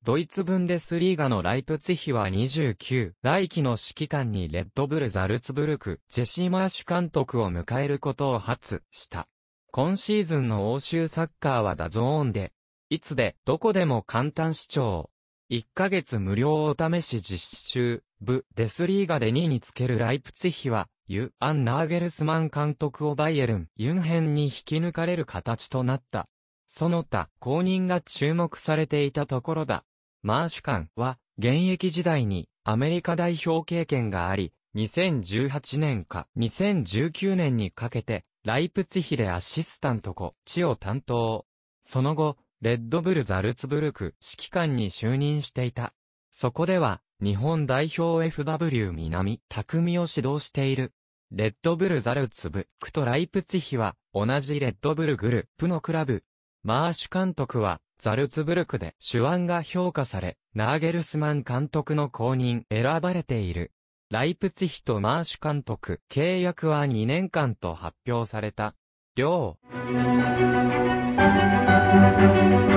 ドイツブンデスリーガのライプツィヒは29来季の指揮官にレッドブルザルツブルク、ジェシー・マーシュ監督を迎えることを発した。今シーズンの欧州サッカーはダゾーンで、いつでどこでも簡単視聴。1ヶ月無料お試し実施中、ブ・デスリーガで2位につけるライプツィヒは、アン・ナーゲルスマン監督をバイエルン・ユンヘンに引き抜かれる形となった。その他、後任が注目されていたところだ。マーシュ監は、現役時代にアメリカ代表経験があり、2018年か2019年にかけて、ライプツィヒでアシスタントコーチを担当。その後、レッドブルザルツブルク指揮官に就任していた。そこでは、日本代表 FW 南匠を指導している。レッドブルザルツブクとライプツィヒは、同じレッドブルグループのクラブ。マーシュ監督は、ザルツブルクで手腕が評価され、ナーゲルスマン監督の後任選ばれている。ライプツィヒとマーシュ監督、契約は2年間と発表された。両